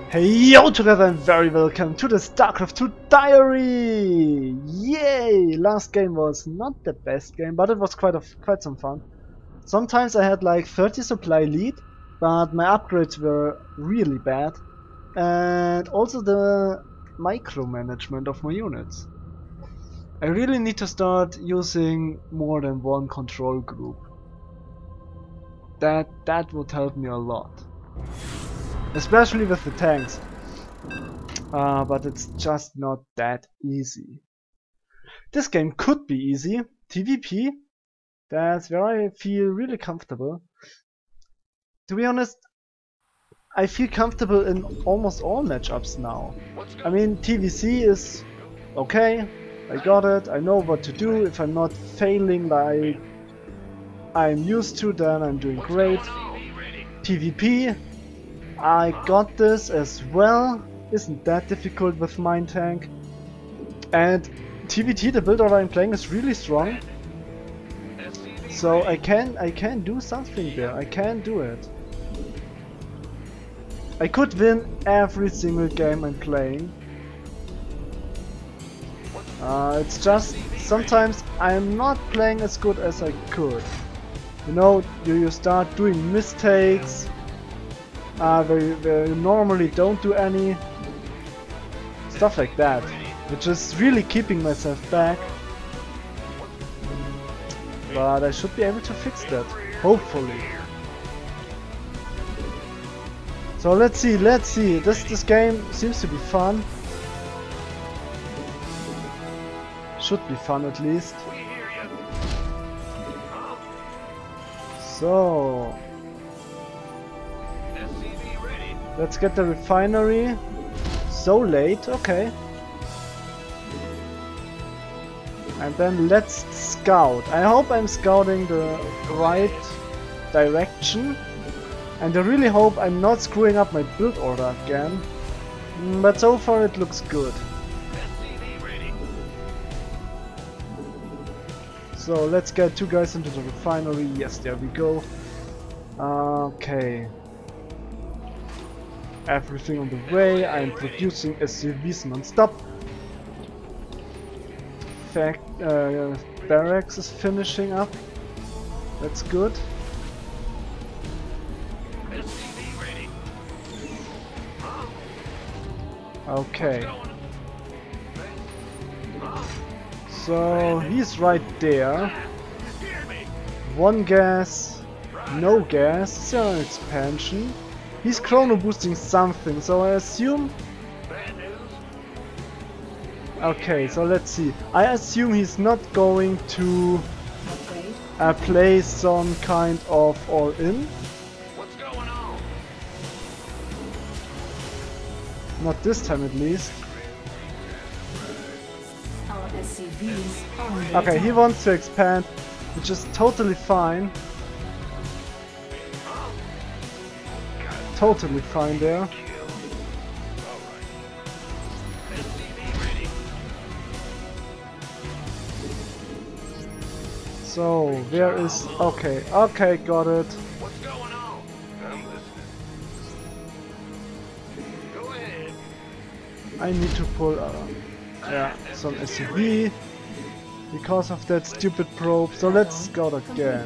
Hey yo together and very welcome to the StarCraft 2 diary! Yay! Last game was not the best game, but it was quite some fun. Sometimes I had like 30 supply lead, but my upgrades were really bad. And also the micromanagement of my units. I really need to start using more than one control group. That would help me a lot. Especially with the tanks. But it's just not that easy. This game could be easy. TVP, that's where I feel really comfortable. To be honest, I feel comfortable in almost all matchups now. I mean, TVC is okay, I got it, I know what to do. If I'm not failing like I'm used to, then I'm doing great. TVP, I got this as well. Isn't that difficult with Mind Tank. And TVT, the build order I'm playing, is really strong. So I can do something there. I can do it. I could win every single game I'm playing. It's just sometimes I'm not playing as good as I could. You know, you start doing mistakes where you normally don't do any. Stuff like that, which is really keeping myself back. But I should be able to fix that, hopefully. So let's see. This game seems to be fun. Should be fun at least. So let's get the refinery. So late, okay. And then let's scout. I hope I'm scouting the right direction. And I really hope I'm not screwing up my build order again. But so far it looks good. So let's get two guys into the refinery. Yes, there we go. Okay. Everything on the way. I'm producing SCVs non-stop. Barracks is finishing up. That's good. Okay. So he's right there. One gas, no gas. Is there an expansion? He's chrono boosting something, so I assume... Okay, so let's see. I assume he's not going to play some kind of all-in. Not this time at least. Okay, he wants to expand, which is totally fine. Totally fine there. So, where is... Okay, got it. What's going on? I'm listening. Go ahead. I need to pull some SCV because of that stupid probe. So let's scout again.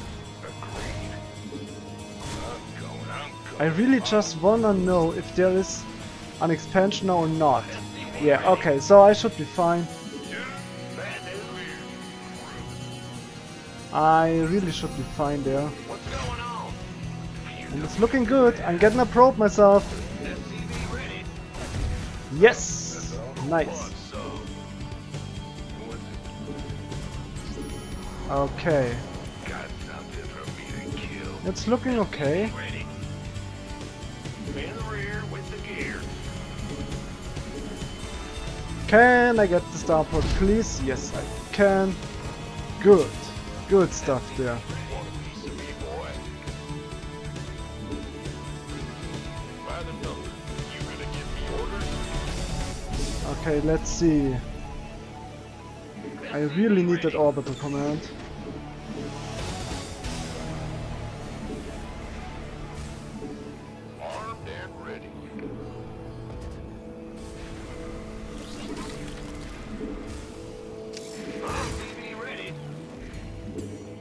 I really just wanna know if there is an expansion or not. Yeah, okay, so I should be fine. I really should be fine there. And it's looking good. I'm getting a probe myself. Yes! Nice. Okay. It's looking okay. Can I get the starport, please? Yes, I can. Good. Good stuff there. Okay, let's see. I really need that orbital command.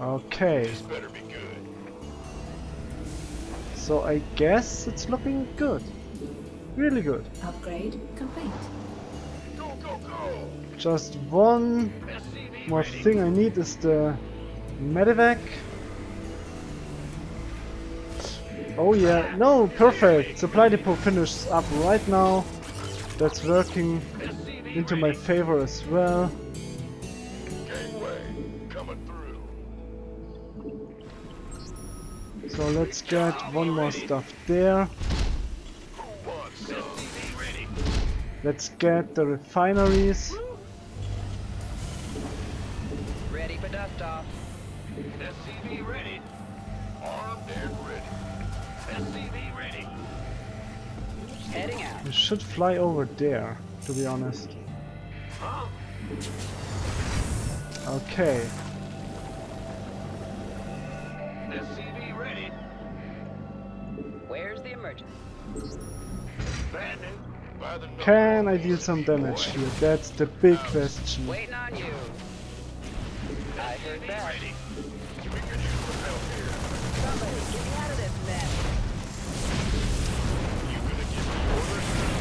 Okay. This better be good. So I guess it's looking good. Really good. Upgrade complete. Go, go, go! Just one SCV more ready. thing I need is the Medivac. Oh yeah, no, perfect. Supply depot finishes up right now. That's working SCV into my ready. favor as well. Gangway coming through. So let's get one more stuff there. Who wants some? SCV ready. Let's get the refineries. Ready for dust off. SCV ready. Armed and ready. SCV ready. Heading out. We should fly over there, to be honest. Huh? Okay. SCV ready. Where's the emergency? Bandit. By the Can I deal some damage here? That's the big question. Waiting on you. I heard SCV that. ready. We could use some help here. Somebody get me out of this mess. You gonna give me orders?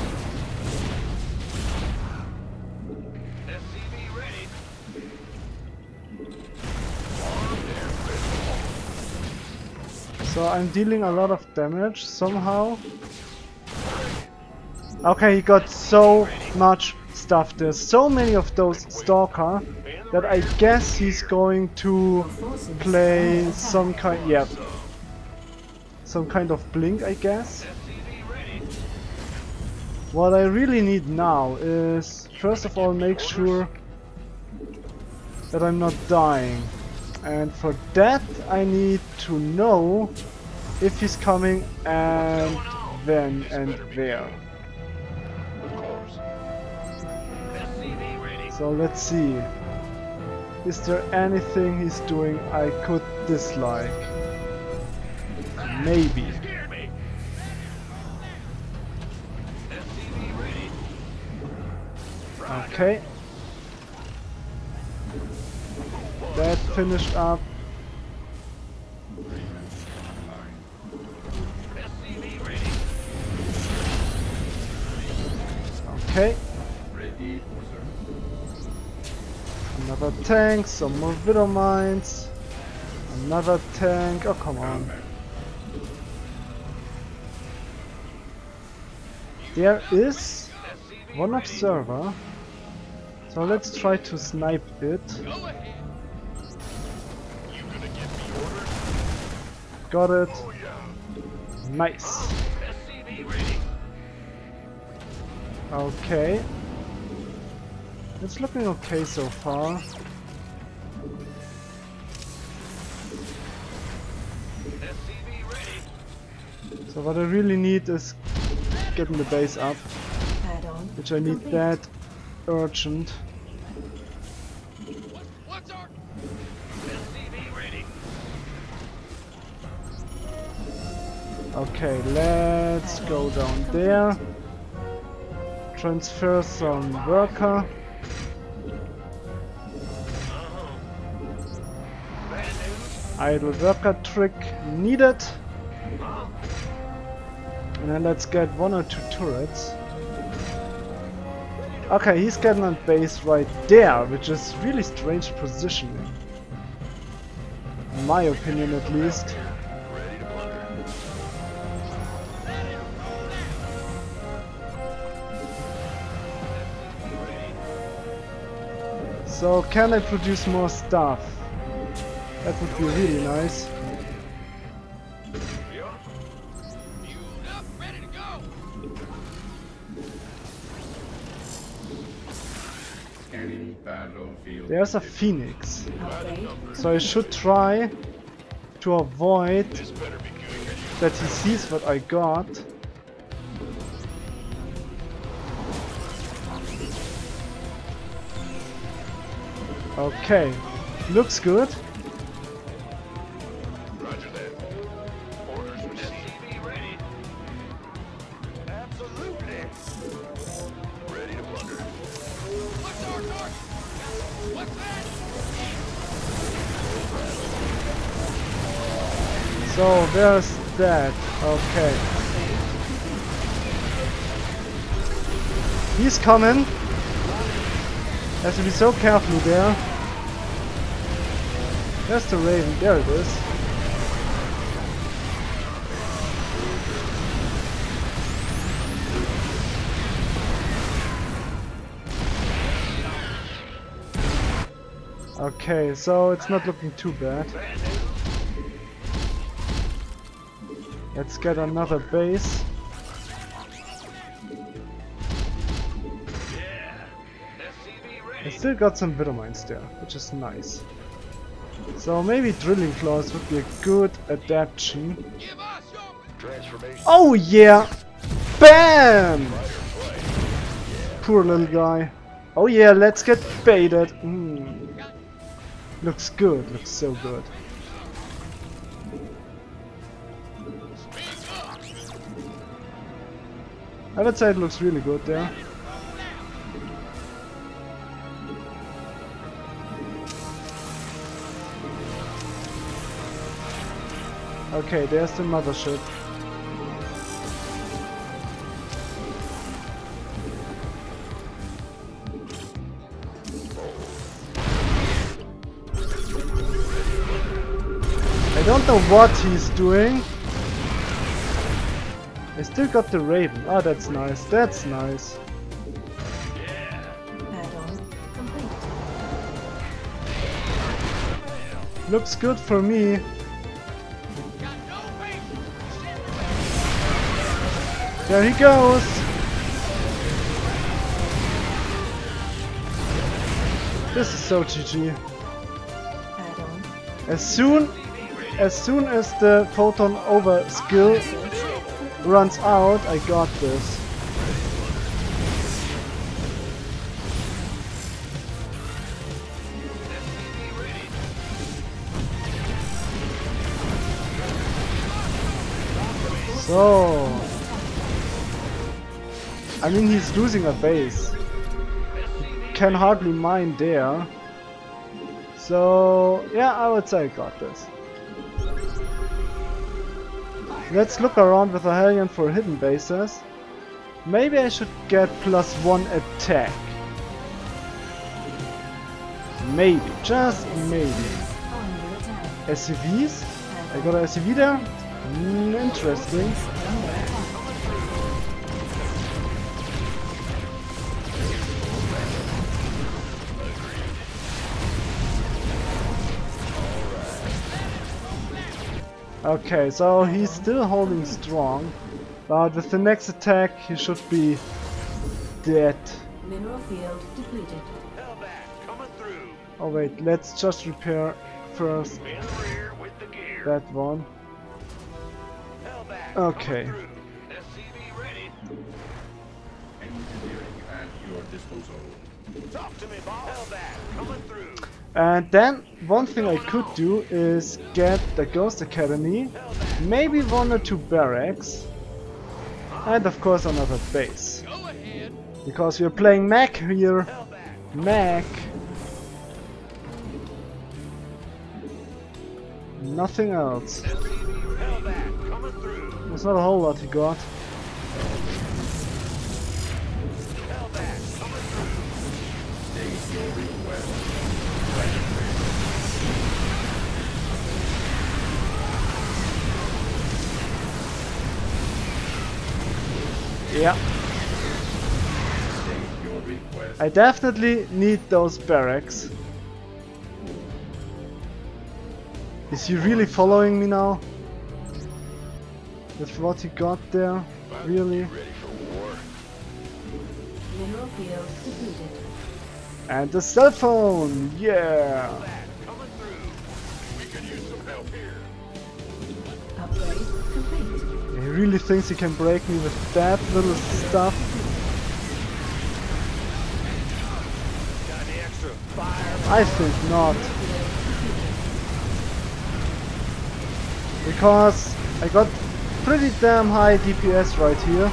SCV ready. Armed and ready. So I'm dealing a lot of damage somehow. Okay, he got so much stuff. There's so many of those Stalker that I guess he's going to Forces play under some attack. kind, yeah, some kind of blink, I guess. SCV ready. What I really need now is, first of all, make sure that I'm not dying. And for that, I need to know if he's coming and when and where. Of course. SCV ready. So let's see. Is there anything he's doing I could dislike? Maybe. Scared me. SCV ready. Okay. That finished up. SCV ready. Okay. Another tank, some more Widow Mines. Another tank. Oh, come on. There is one observer. So let's try to snipe it. Go ahead. You gonna give me orders? Got it. Oh yeah. Nice. SCV ready. Okay. It's looking okay so far. SCV ready. So what I really need is getting the base up, Add-on which I need complete. that urgent. What's our SCV ready? Okay, let's go down there. Transfer some worker. Bad news. Idle worker trick needed. And then let's get one or two turrets. Okay, he's getting on base right there, which is really strange positioning. In my opinion at least. Ready to plunder. So can I produce more stuff? That would be really nice. Yeah. Fueled up, ready to go. Scanning battlefield. There's a Phoenix. Upgrade So I should try to avoid This better be good. that he sees what I got. Okay, looks good. Roger that. Orders received. SCV ready. Absolutely. Ready to plunder. What's our target? What's that? So there's that. Okay. He's coming. Has to be so careful there. There's the Raven. There it is. Okay, so it's not looking too bad. Let's get another base. I still got some Widow Mines there, which is nice. So maybe Drilling Claws would be a good adaptation. Oh yeah! BAM! Poor little guy. Oh yeah, let's get baited. Looks good, looks so good. I would say it looks really good there. Okay, there's the mothership. I don't know what he's doing. I still got the Raven. Oh, that's nice. That's nice. Add-on complete. Looks good for me. There he goes. This is so GG. Add-on. As soon as the photon over skill runs out, I got this. So, I mean, he's losing a base. Can hardly mine there. So, yeah, I would say I got this. Let's look around with a Hellion for hidden bases. Maybe I should get +1 attack. Maybe, just maybe. Under attack. SCVs? I got a SCV there? Interesting. Under attack. Okay, so he's still holding strong, but with the next attack he should be dead. Mineral field depleted. Hellbat coming through. Oh wait, let's just repair first In the rear with the gear. that one. Hellbat Okay. coming through. SCV ready. Engineering at your disposal. Talk to me, boss. Hellbat coming through. And then one thing I could do is get the Ghost Academy, maybe 1 or 2 barracks, and of course another base. Because we're playing Mac here. Mac. Nothing else. Hellbat coming through. There's not a whole lot he got. Hellbat coming through. State your request. Yeah. State your request. I definitely need those barracks. Is he really following me now? With what he got there? Really? Ready for war. Mineral field depleted. And the cell phone! Yeah! Coming through. We could use some help here. Upgrade complete. He really thinks he can break me with that little stuff. Got any extra fire? I think not. Because I got pretty damn high DPS right here.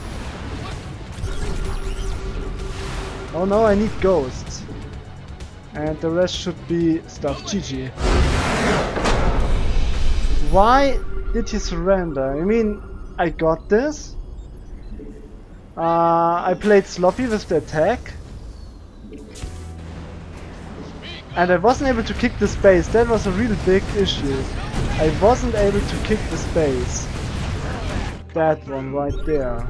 Oh no, I need ghosts. And the rest should be stuff. GG. Why did he surrender? I mean, I got this. I played sloppy with the attack. And I wasn't able to kick the space. That was a really big issue. I wasn't able to kick the space. That one right there.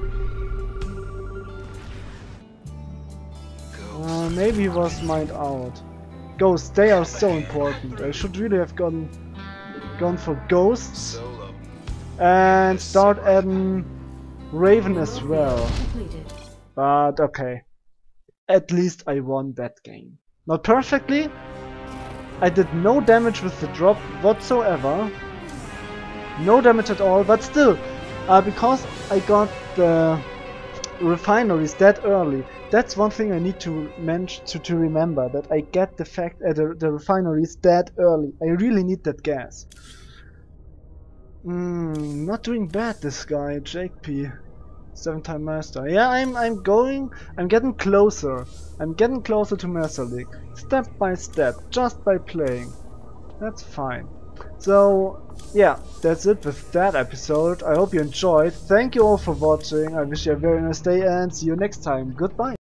Maybe he was mined out. Ghosts, they are so important. I should really have gone for ghosts and start adding Raven as well. Completed. But okay, at least I won that game. Not perfectly. I did no damage with the drop whatsoever. No damage at all, but still, because I got the refineries that early, that's one thing I need to to remember, that I get the fact the refineries that early. I really need that gas. Not doing bad, this guy, Jake P. 7-time master. Yeah, I'm getting closer. I'm getting closer to Master League. Step by step, just by playing. That's fine. So, yeah, that's it with that episode. I hope you enjoyed. Thank you all for watching. I wish you a very nice day and see you next time. Goodbye.